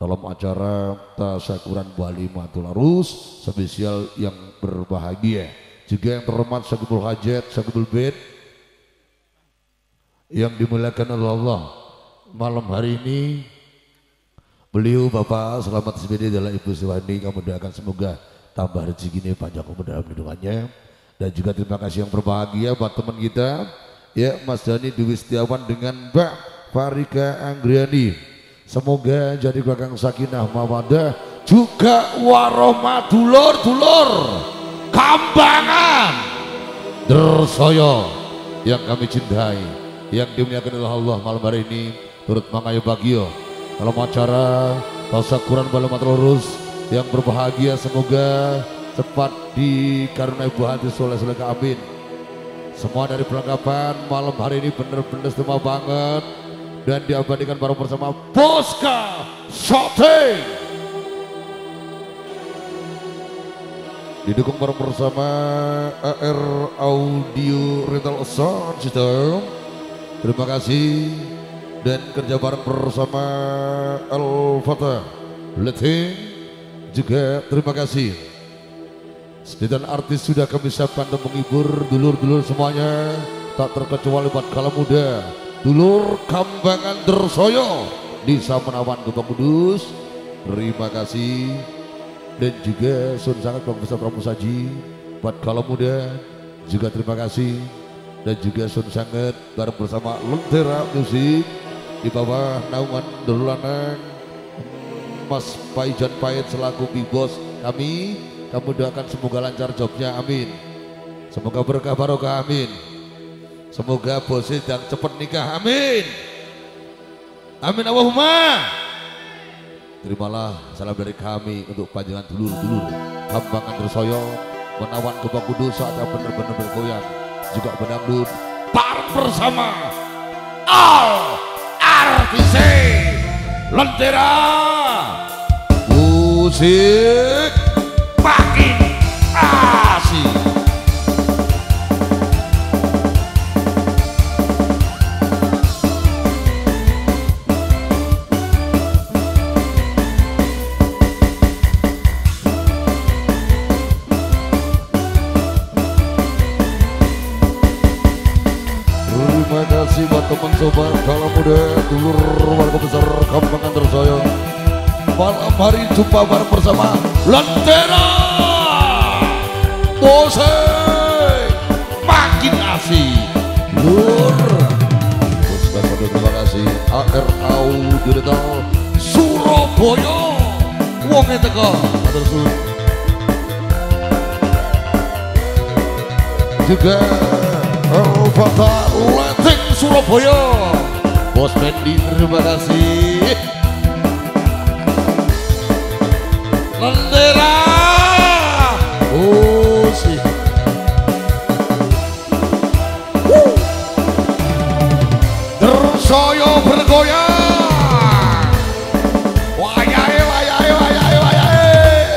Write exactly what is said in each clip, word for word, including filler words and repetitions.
dalam acara tasyakuran Bali Matul Arus spesial yang berbahagia. Juga yang terhormat Syakibul Hajat, Syakibul Bed yang dimuliakan oleh Allah. Malam hari ini beliau Bapak Selamat Sepedi adalah Ibu Siwani, kami doakan semoga tambah rezeki ini panjang umur dalam lindungannya. Dan juga terima kasih yang berbahagia buat teman kita ya, Mas Dani Dewi Setiawan dengan Mbak Farika Anggriani. Semoga jadi belakang sakinah mawadah juga warahmah dulur-dulur Kambangan Dersoyo yang kami cintai, yang dimuliakan oleh Allah. Malam hari ini turut mangayu bagio dalam acara tasyakuran Bali Matul Arus yang berbahagia. Semoga cepat dikaruniai buah hati soleh-soleh, amin. Semua dari perlengkapan malam hari ini benar-benar istimewa banget dan diabadikan bareng bersama Boska Shooting, didukung bareng bersama A R Audio Rental Sound System. Terima kasih. Dan kerja bareng bersama Al-Fatah Letting juga terima kasih. Dan artis sudah kami siapkan untuk menghibur dulur-dulur semuanya, tak terkecuali buat kaum muda dulur Kambangan Dersoyo di Samenawan Gebang Kudus. Terima kasih. Dan juga Sun Sangat Bang Besar Pramusaji buat kaum muda juga terima kasih. Dan juga Sun Sangat bareng bersama Lentera Musik di bawah naungan Dululanang Mas Paijan Pait selaku big boss kami. Kamu doakan semoga lancar jobnya, amin. Semoga berkah barokah, amin. Semoga bosnya dan cepat nikah, amin. Amin Allahumma. Terimalah salam dari kami untuk panjangan dulur-dulur Kambangan Dersoyo menawan Gebang Kudus saatnya benar-benar bergoyang juga berdangdut bareng bersama Al R T C Lentera Musik makin asik. Terima kasih buat teman sobat kaum muda dulur warga besar Kambangan Dersoyo. Malam hari jumpa bareng bersama Lentera Musik makin asik. Lur terima kasih A R Audio Rental Surabaya wonge teko terus juga Al-Fatah Letting Surabaya Bos Mendy, terima kasih. Lentera Musik Dersoyo bergoyang. Wayahe wayahe wayahe wayahe.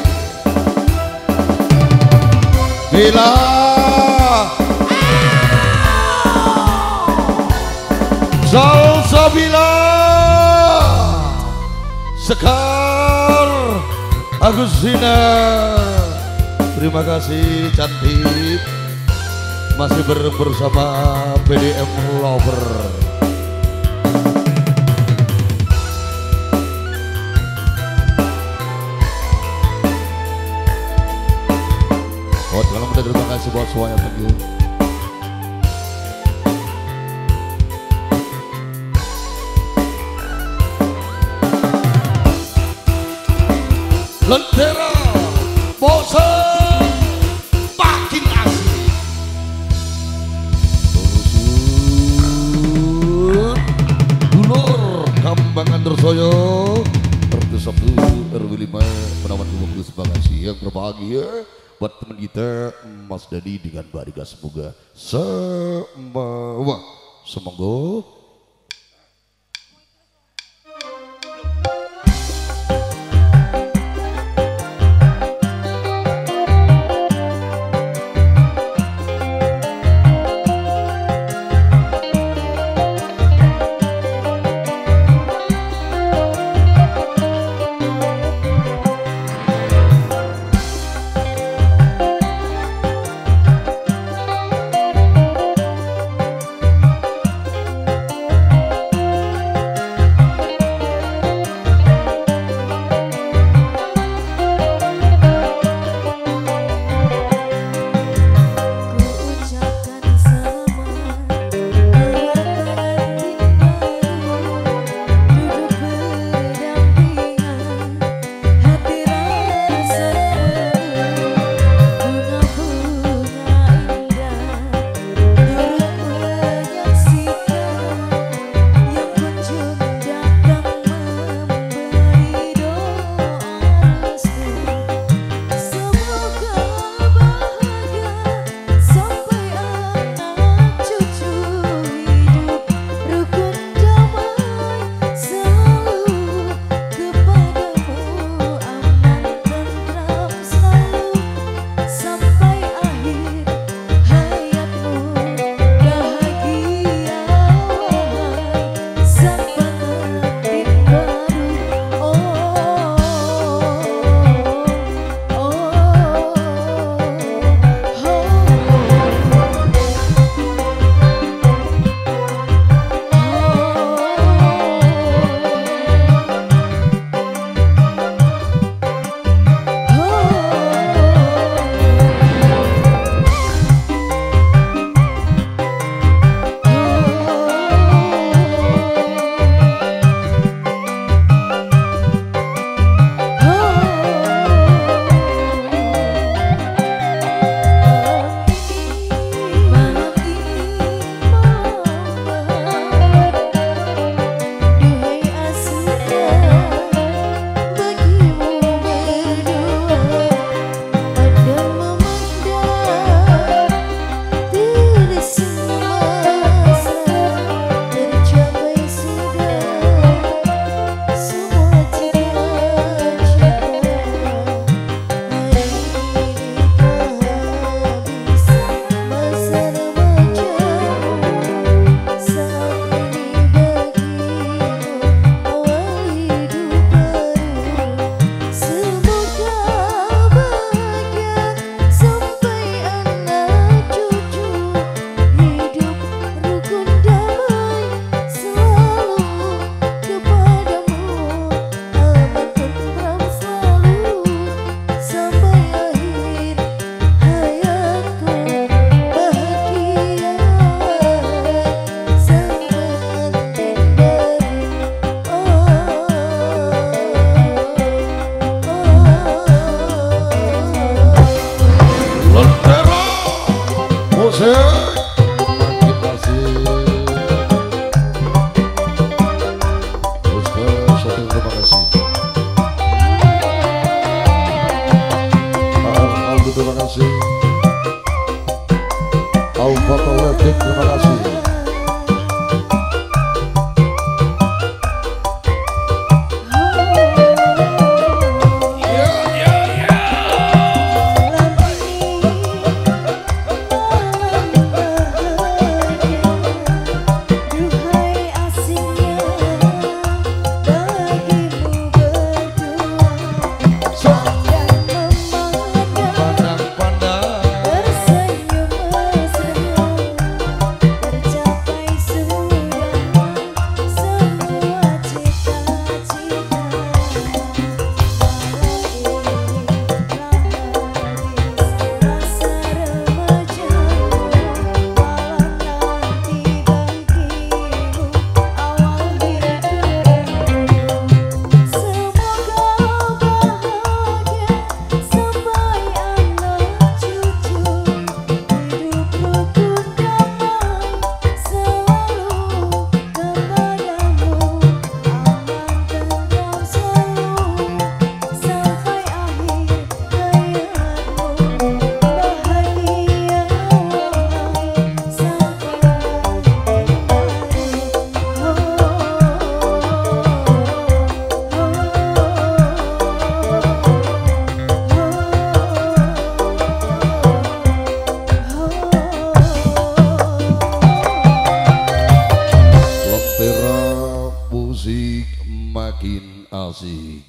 Bila Salsabila Sekar Agustina, terima kasih cantik masih bareng bersama B D M Lover. Oh, terima kasih buat semuanya, thank you. Lentera Musik makin asik. Dulur Kambangan Dersoyo R T satu R W lima menawan Gebang Kudus. Terima kasih yang berbahagia buat teman kita Mas Dani dengan Mbak Rika. Semoga semua semoga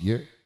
ya.